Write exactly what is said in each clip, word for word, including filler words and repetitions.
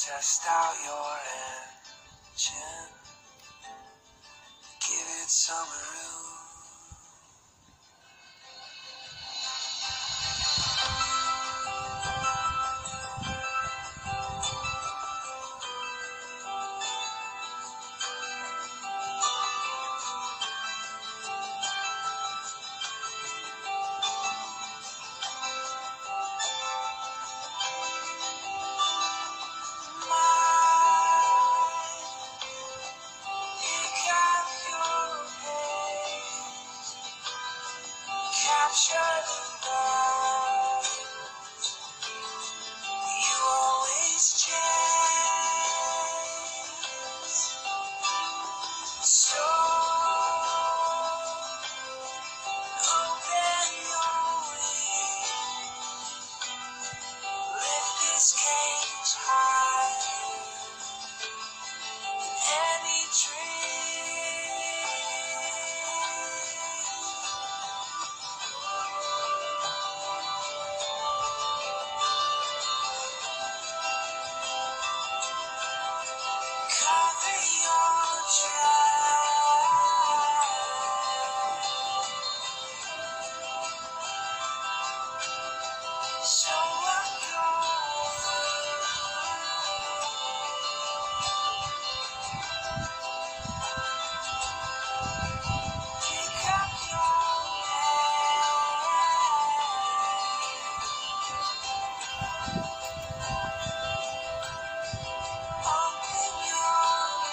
Test out your engine, give it some room. Capture the love you always chase. So open your wings, lift this cage higher than any dream. Cover your tracks, show up your pick up your head, open your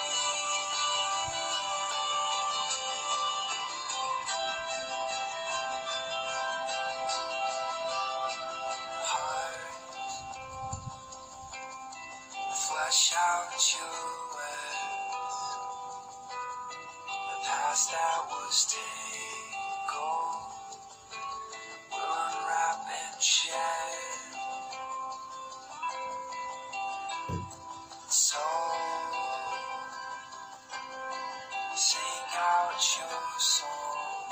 heart, flesh out your words. The past that was tangled will unwrap and shed. Soul, sing out your song,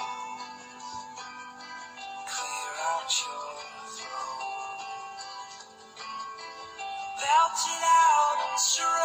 clear out your throat, belt it out strong.